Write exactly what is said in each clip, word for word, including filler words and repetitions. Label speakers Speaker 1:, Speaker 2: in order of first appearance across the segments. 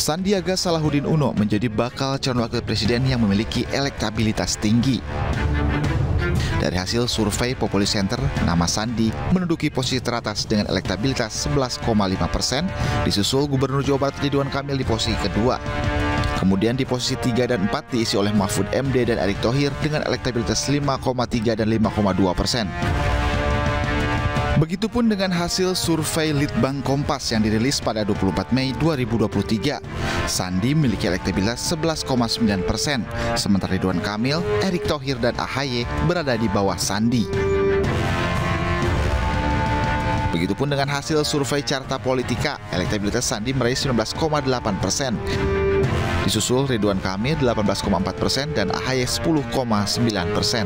Speaker 1: Sandiaga Salahuddin Uno menjadi bakal calon wakil presiden yang memiliki elektabilitas tinggi. Dari hasil survei Populi Center, nama Sandi menduduki posisi teratas dengan elektabilitas sebelas koma lima persen, disusul Gubernur Jawa Barat Ridwan Kamil di posisi kedua. Kemudian di posisi tiga dan empat diisi oleh Mahfud M D dan Erick Thohir dengan elektabilitas lima koma tiga dan lima koma dua persen. Begitupun dengan hasil survei Litbang Kompas yang dirilis pada dua puluh empat Mei dua ribu dua puluh tiga. Sandi memiliki elektabilitas sebelas koma sembilan persen, sementara Ridwan Kamil, Erick Thohir, dan A H Y berada di bawah Sandi. Begitupun dengan hasil survei Carta Politika, elektabilitas Sandi meraih sembilan belas koma delapan persen. Disusul Ridwan Kamil delapan belas koma empat persen dan A H Y sepuluh koma sembilan persen.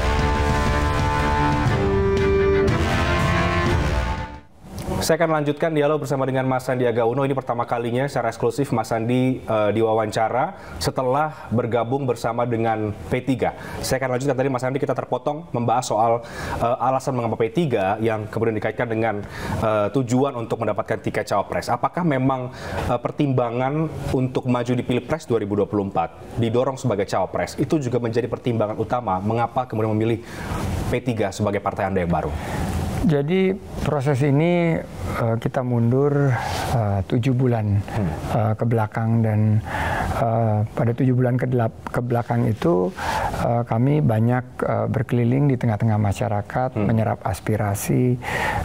Speaker 2: Saya akan lanjutkan dialog bersama dengan Mas Sandiaga Uno. Ini pertama kalinya secara eksklusif Mas Sandi uh, diwawancara setelah bergabung bersama dengan P tiga. Saya akan lanjutkan, tadi Mas Sandi kita terpotong membahas soal uh, alasan mengapa P tiga yang kemudian dikaitkan dengan uh, tujuan untuk mendapatkan tiket cawapres. Apakah memang uh, pertimbangan untuk maju di Pilpres dua ribu dua puluh empat didorong sebagai cawapres itu juga menjadi pertimbangan utama mengapa kemudian memilih P tiga sebagai partai Anda yang baru?
Speaker 3: Jadi proses ini uh, kita mundur uh, tujuh bulan uh, ke belakang, dan uh, pada tujuh bulan ke, ke belakang itu uh, kami banyak uh, berkeliling di tengah-tengah masyarakat, hmm. menyerap aspirasi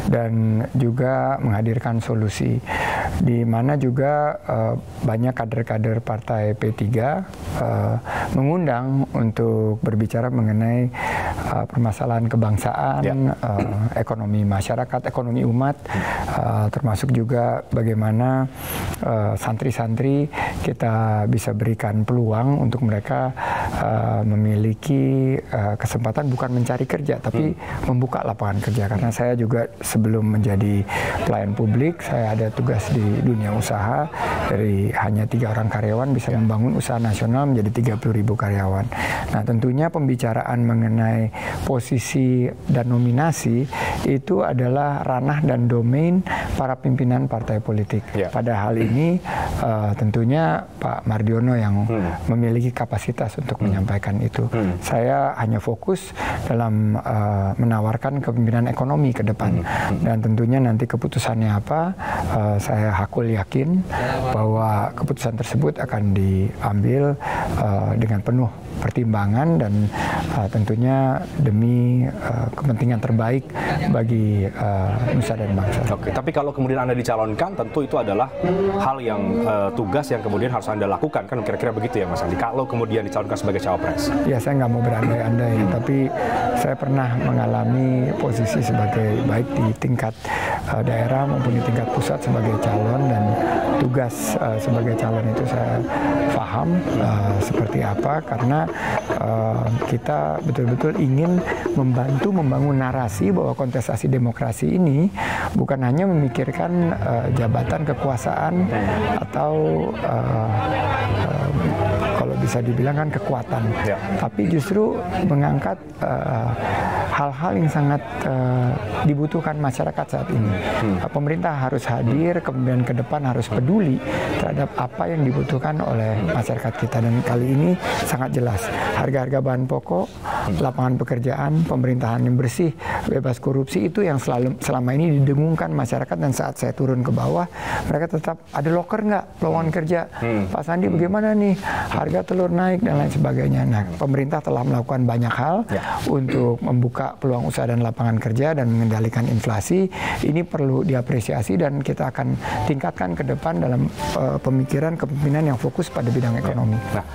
Speaker 3: dan juga menghadirkan solusi. Di mana juga uh, banyak kader-kader partai P tiga uh, mengundang untuk berbicara mengenai uh, permasalahan kebangsaan, ya. uh, ekonomi masyarakat, ekonomi umat, uh, termasuk juga bagaimana santri-santri uh, kita bisa berikan peluang untuk mereka uh, memiliki uh, kesempatan bukan mencari kerja, tapi hmm. membuka lapangan kerja. Karena saya juga sebelum menjadi pelayan publik, saya ada tugas di dunia usaha, dari hanya tiga orang karyawan bisa membangun usaha nasional menjadi tiga puluh ribu karyawan. Nah, tentunya pembicaraan mengenai posisi dan nominasi itu adalah ranah dan domain para pimpinan partai politik. Ya. Pada hal ini uh, tentunya Pak Mardiono yang hmm. memiliki kapasitas untuk hmm. menyampaikan itu. Hmm. Saya hanya fokus dalam uh, menawarkan kepemimpinan ekonomi ke depan. Hmm. Dan tentunya nanti keputusannya apa, uh, saya hakul yakin bahwa keputusan tersebut akan diambil uh, dengan penuh pertimbangan dan uh, tentunya demi uh, kepentingan terbaik bagi uh, nusa dan bangsa.
Speaker 2: Oke, tapi kalau kemudian Anda dicalonkan, tentu itu adalah hal yang uh, tugas yang kemudian harus Anda lakukan, kan kira-kira begitu ya Mas Andi, kalau kemudian dicalonkan sebagai cawapres? Ya,
Speaker 3: saya nggak mau berandai-andai, hmm. tapi saya pernah mengalami posisi sebagai baik di tingkat uh, daerah maupun di tingkat pusat sebagai calon, dan tugas uh, sebagai calon itu saya paham uh, seperti apa, karena uh, kita betul-betul ingin membantu membangun narasi bahwa kontestasi demokrasi ini bukan hanya memikirkan uh, jabatan kekuasaan atau uh, uh, kalau bisa dibilang kan kekuatan, ya. Tapi justru mengangkat hal-hal uh, yang sangat uh, dibutuhkan masyarakat saat ini. Hmm. Uh, pemerintah harus hadir, kemudian ke depan harus peduli terhadap apa yang dibutuhkan oleh masyarakat kita, dan kali ini sangat jelas harga-harga bahan pokok, hmm. lapangan pekerjaan, pemerintahan yang bersih, bebas korupsi, itu yang selalu selama ini didengungkan masyarakat. Dan saat saya turun ke bawah, mereka tetap ada loker nggak, lowongan kerja, hmm. Pak Sandi bagaimana nih, harga telur naik dan lain sebagainya. Nah, pemerintah telah melakukan banyak hal ya. untuk membuka peluang usaha dan lapangan kerja dan mengendalikan inflasi. Ini perlu diapresiasi dan kita akan tingkatkan ke depan dalam uh, pemikiran kepemimpinan yang fokus pada bidang ekonomi. Ya. Nah.